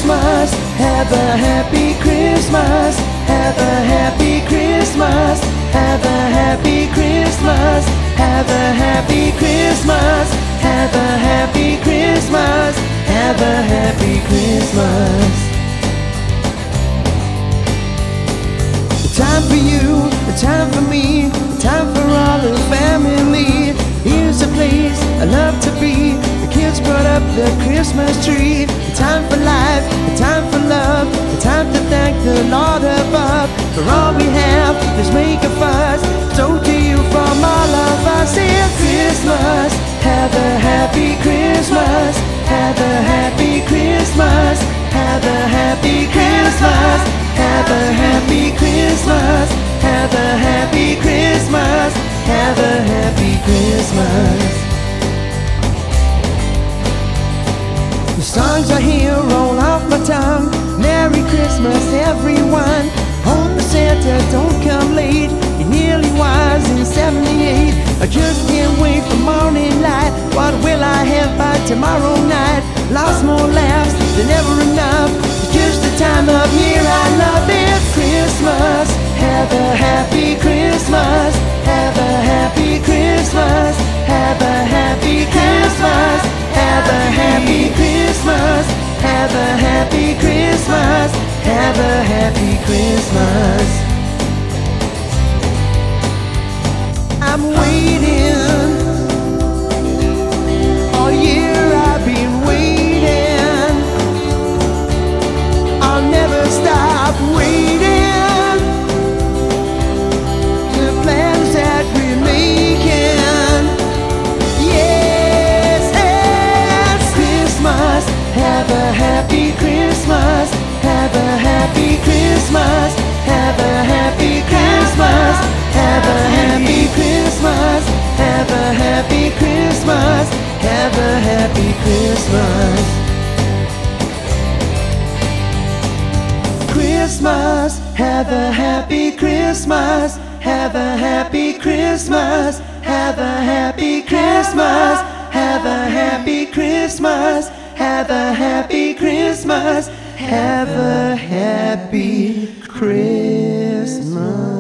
Christmas, have a happy Christmas, have a happy Christmas, have a happy Christmas, have a happy Christmas, have a happy Christmas, have a happy Christmas. The time for you, the time for me, the time for all the family. Here's a place I love to be. The kids brought up the Christmas tree. The time for life, the time for love, the time to thank the Lord above for all we have. Let's make a fuss. So to you from all of us, it's Christmas. Have a happy Christmas. Have a happy Christmas. Have a happy Christmas. Have a happy Christmas. Have a happy Christmas. Have a happy Christmas. The songs I hear roll off my tongue. Merry Christmas, everyone. Hope Santa don't come late. He nearly was in '78. I just can't wait for morning light. What will I have by tomorrow night? Lots more laughs than ever enough. It's just the time of year I love it. Christmas, have a happy Christmas. Have a happy Christmas. Have a happy Christmas. Have a happy Christmas. Have a happy Christmas. Have a happy Christmas. I'm waiting. All year I've been waiting. I'll never stop waiting. The plans that we're making. Yes, it's Christmas. Have a happy Christmas. Have a happy Christmas. Have a happy Christmas. Have a happy Christmas. Have a happy Christmas. Have a happy Christmas. Christmas, have a happy Christmas. Have a happy Christmas. Have a happy Christmas. Have a happy Christmas. Have a happy Christmas. Have a happy Christmas.